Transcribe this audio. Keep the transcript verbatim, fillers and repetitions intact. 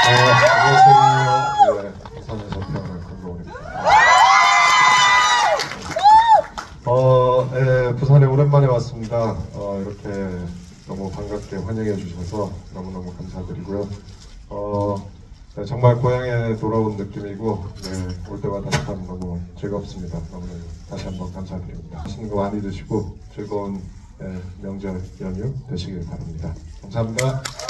안녕하세요. 네, 부산에서 태어난 강동원입니다. 어, 네, 부산에 오랜만에 왔습니다. 어, 이렇게 너무 반갑게 환영해 주셔서 너무너무 감사드리고요. 어, 네, 정말 고향에 돌아온 느낌이고, 네, 올 때마다 참 너무 즐겁습니다. 너무너무 다시 한번 감사드립니다. 맛있는 거 많이 드시고 즐거운 네, 명절 연휴 되시길 바랍니다. 감사합니다.